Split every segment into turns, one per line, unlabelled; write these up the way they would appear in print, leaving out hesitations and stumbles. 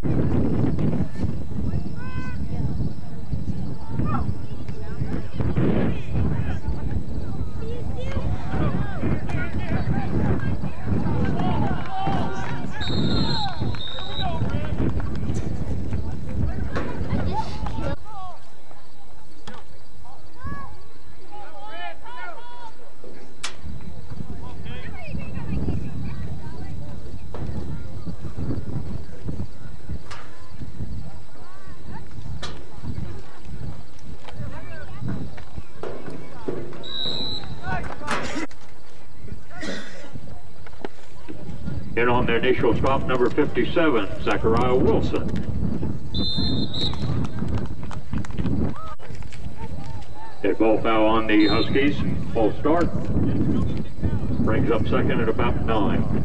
In on the initial stop, number 57, Zachariah Wilson. Hit ball foul on the Huskies. Full start. Brings up second at about 9.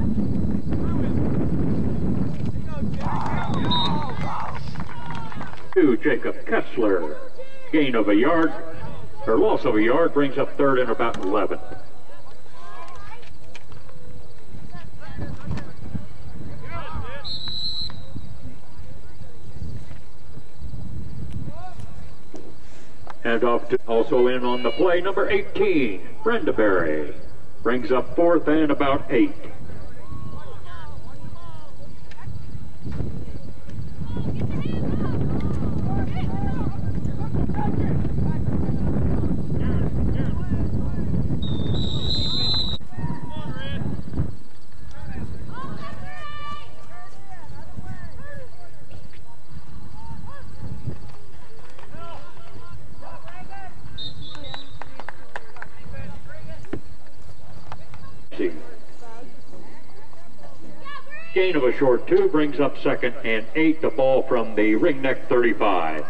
To Jacob Kessler. Gain of a yard, or loss of a yard, brings up third and about 11. And off to also in on the play, number 18, Brenda Berry. Brings up fourth and about 8. Gain of a short 2 brings up second and 8. The ball from the Ringneck 35.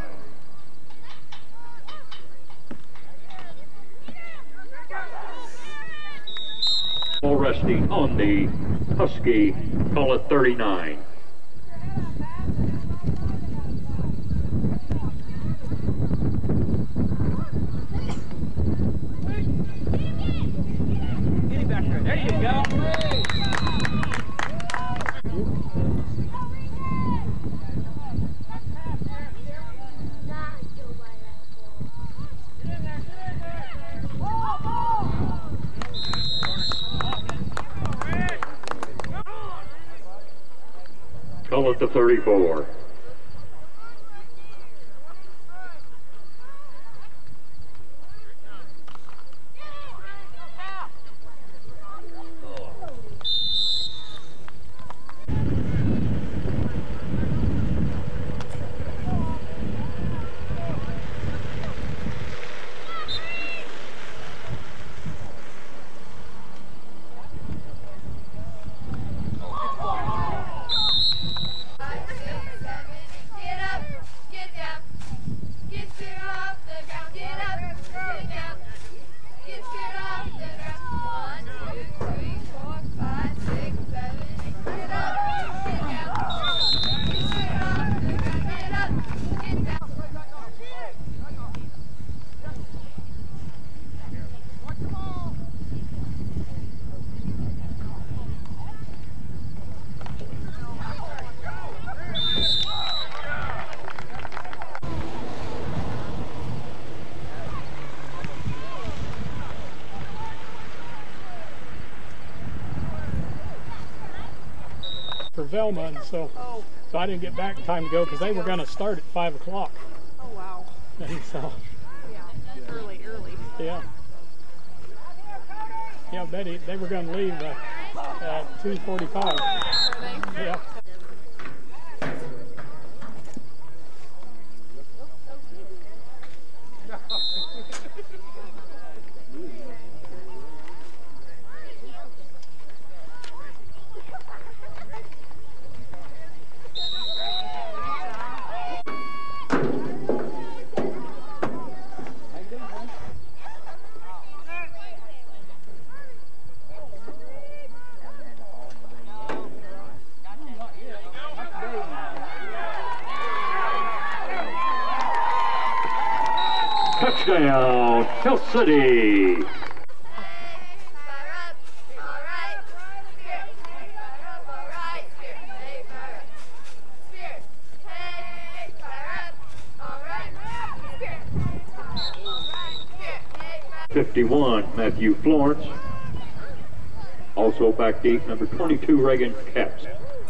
Ball resting on the Husky, call it 39.
Get him back there. There you go.
Call it the 34.
For Velma, and so I didn't get back in time to go because they were going to start at 5 o'clock.
Oh wow!
And so
Yeah, early.
Yeah, Betty, they were going to leave at 2:45. Yeah.
Touchdown, Hill City. 51, Matthew Florence. Also back deep, number 22, Reagan Katz.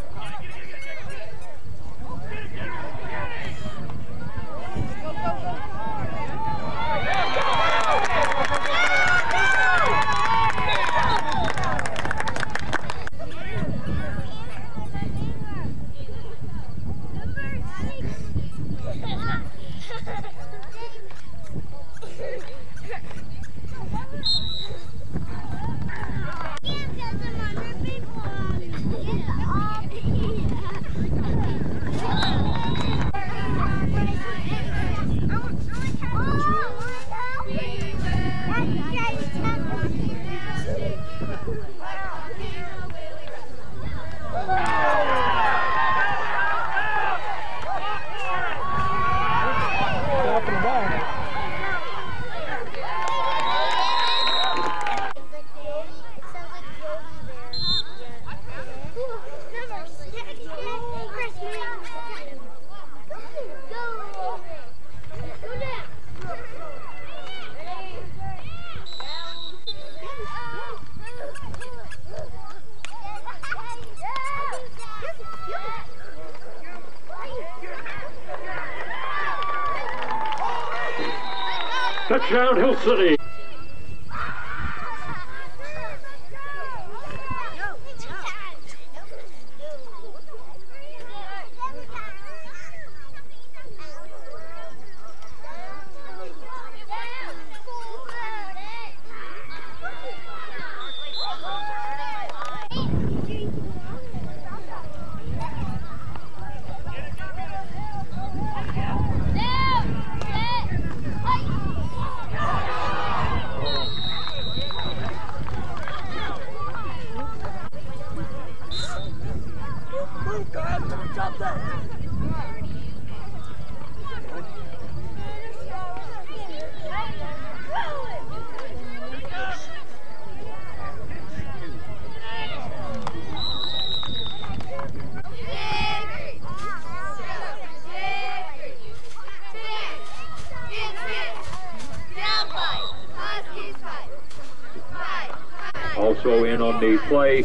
Touchdown, Hill City. Also in on the play,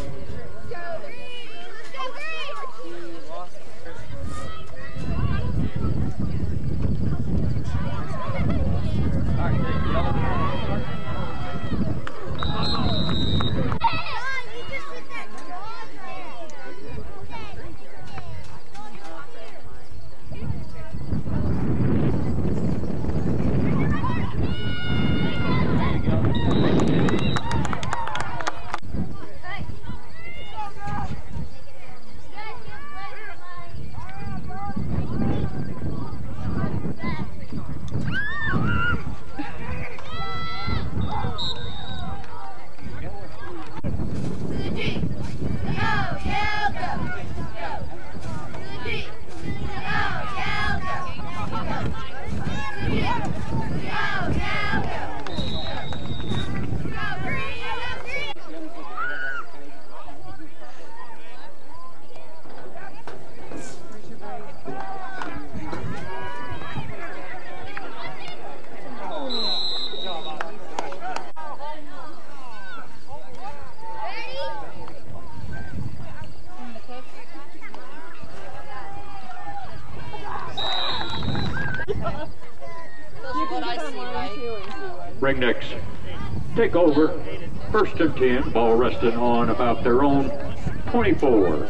Ringnecks take over, 1st and 10, ball resting on about their own 24.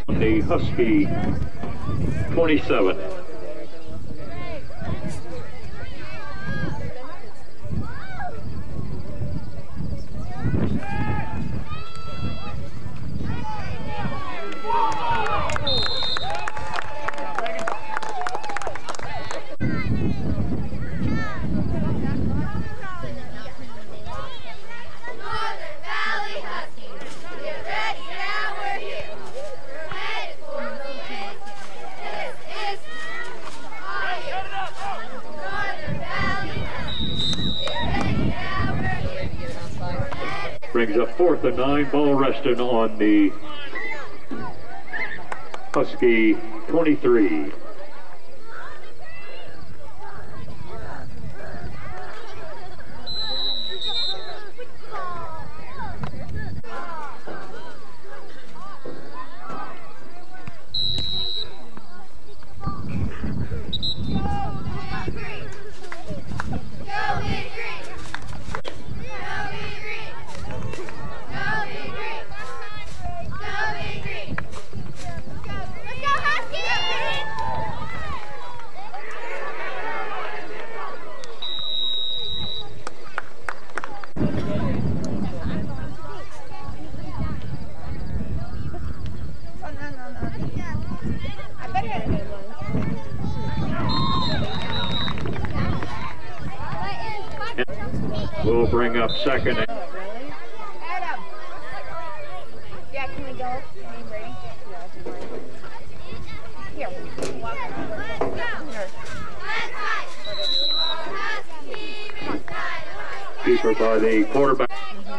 The Husky 27. Brings up 4th and 9, ball resting on the Husky 23. We'll bring up 2nd.
Adam. Yeah, can we go? Are you ready? Here.
Keeper by the quarterback.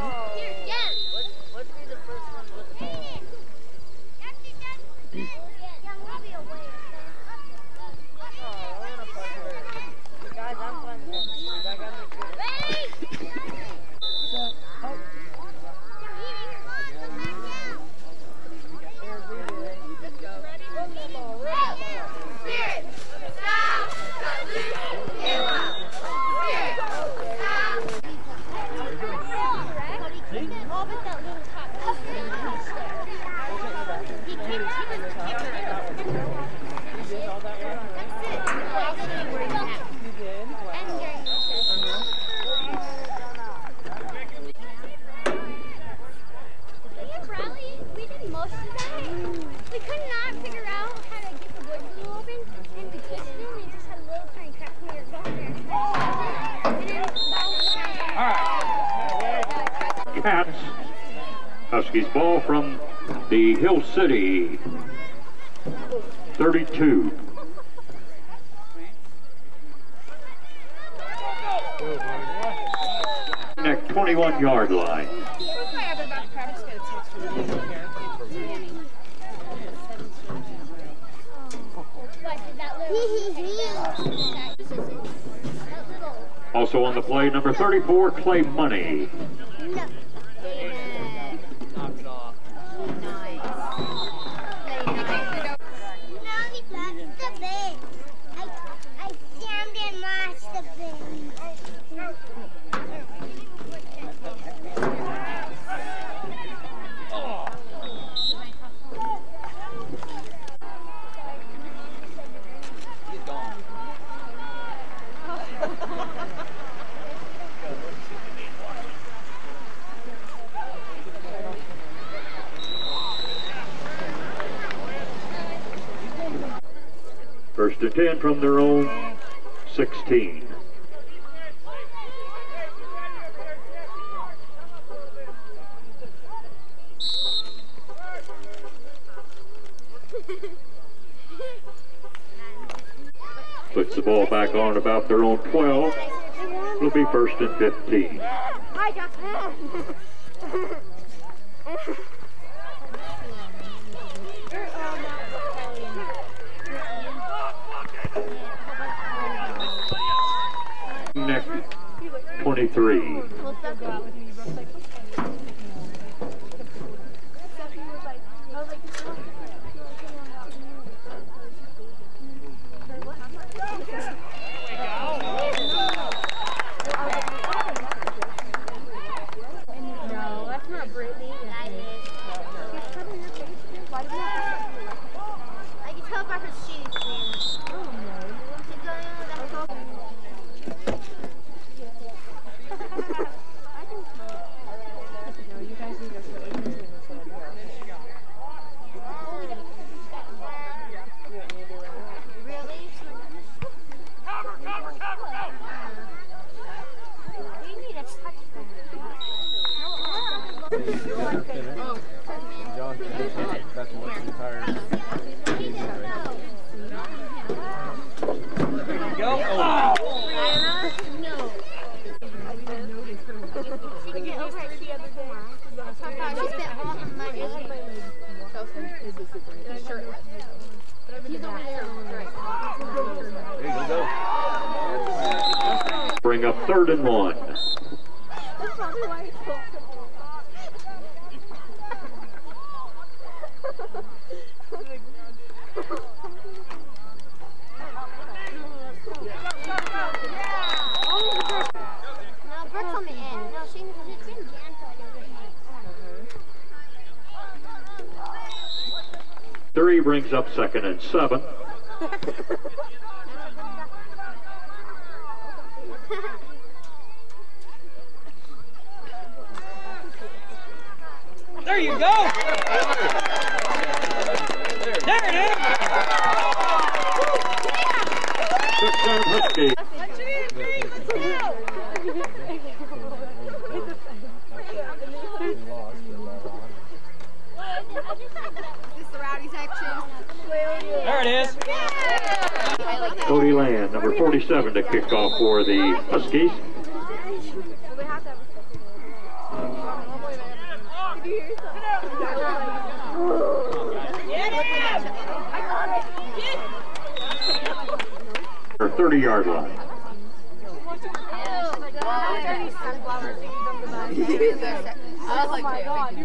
Cats. Huskies ball from the Hill City 32. Neck 21-yard line. Also on the play, number 34, Clay Money. First and 10 from their own 16. Puts the ball back on about their own 12. It'll be first and 15. Neck 23.
got her shoes, man. Oh no. She's going on the whole.
No, you guys need to sit in this one here.
Really? We need a touch phone.
John, that's what's retired.
Go.
No. She can get over it the other day. She spent all her money. He's over there.
Bring up 3rd and 1.
No, Brooke's on the end. No, she's in
Three brings up 2nd and 7.
There you go. There it is.
Touchdown Husky.
There it is.
Cody Land, number 47, to kick off for the Huskies. Her 30-yard line.
I was like,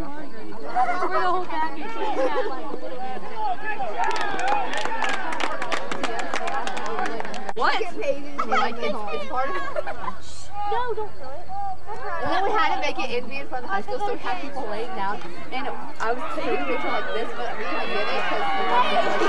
what? Like, it's part of it.
No, don't throw it.
And then we had to make it in front of the high school, so we had people laying down. And I was taking a picture like this, but we couldn't get it because the mom was like,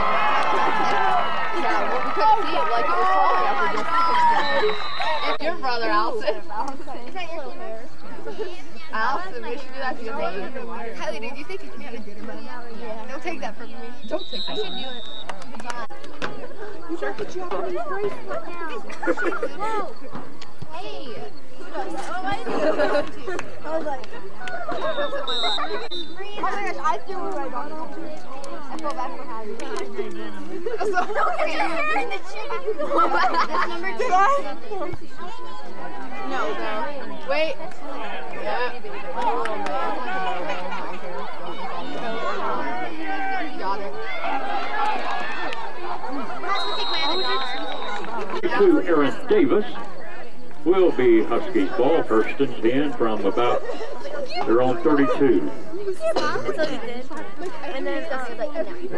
yeah, well, we couldn't see it. Like, it was falling up against it. And your brother, Allison.
Is that your hair?
Allison, we should do that together. Kylie, did you think you could get a good amount?
Yeah.
Don't take that from me. Don't take that. I should do it.
You got the Japanese bracelet now. Hey. Oh, I didn't. I was like, oh my gosh, I threw it right on. I feel bad for having it. You're in the chicken. That's number 2.
No. Wait. Yeah. Got it.
To Aaron Davis will be Huskies ball, 1st and 10 from about their own 32.
That's what we did. And then like,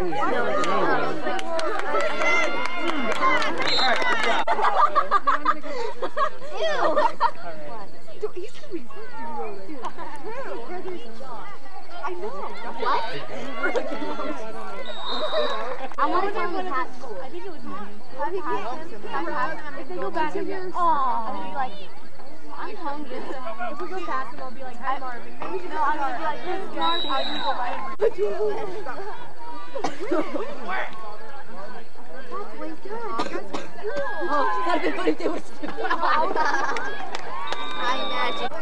I know. What? I want to go with hat school. I think it was mine. If they go back and be like, I'm hungry. If we go past them, I'll be like, hi Marvin. No, I'm gonna be like, this is Marvin. I'll just go by. That's way good. Oh, that'd be funny if they were stupid. I imagine.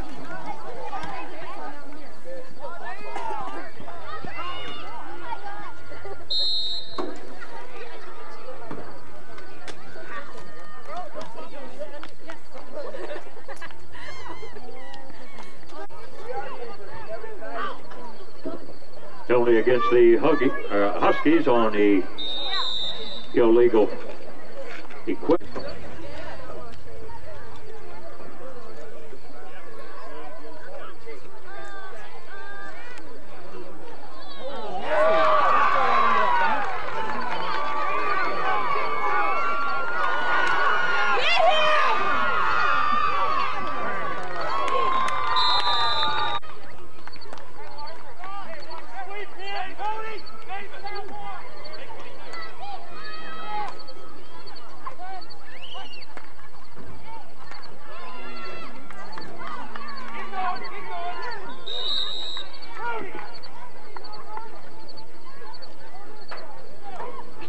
Penalty against the Huskies on the illegal equipment.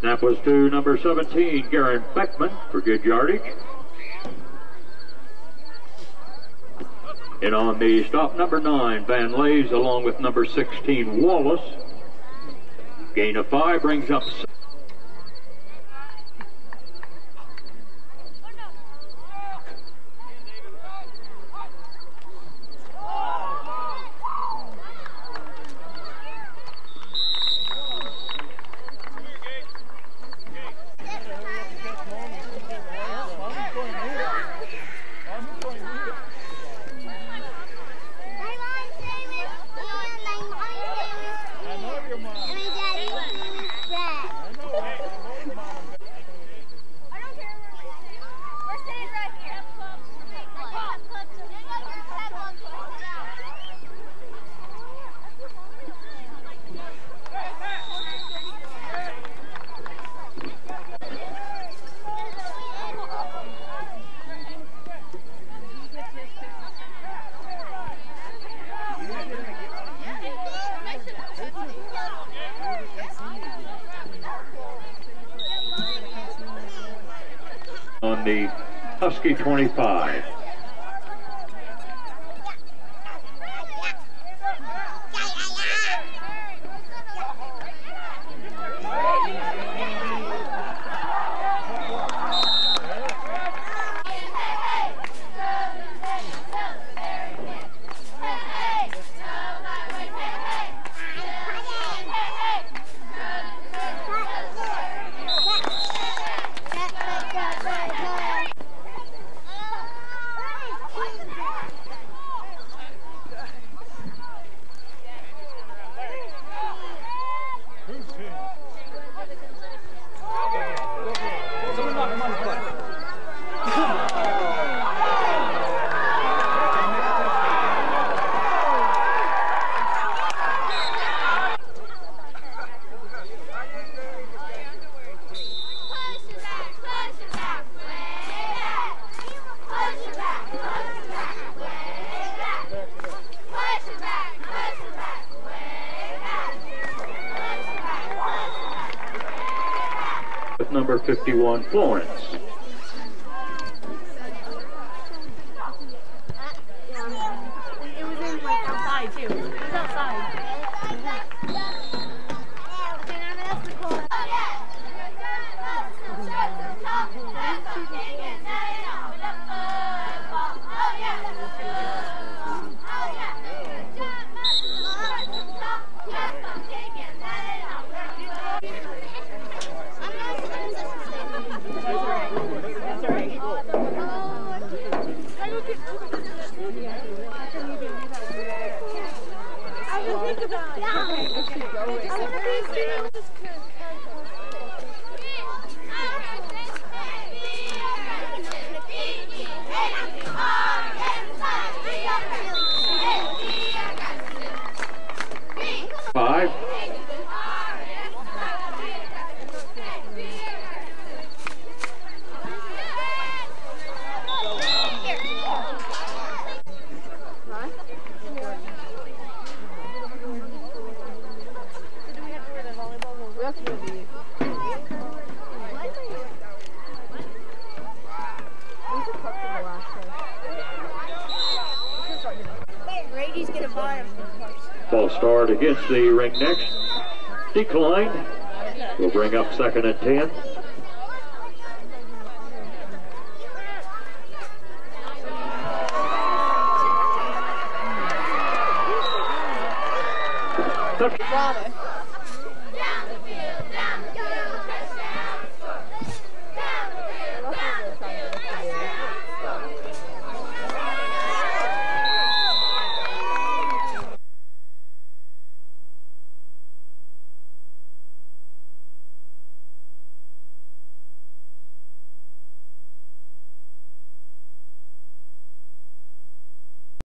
Snap was to number 17, Garen Beckman, for good yardage. And on the stop, number 9, Van Lays, along with number 16, Wallace. Gain of 5 brings up 6. On the Husky 25. With number 51, Florence.
It was in like outside too. It was outside.
Ball start against the Ringnecks. Declined. Will bring up 2nd and 10.
Got it.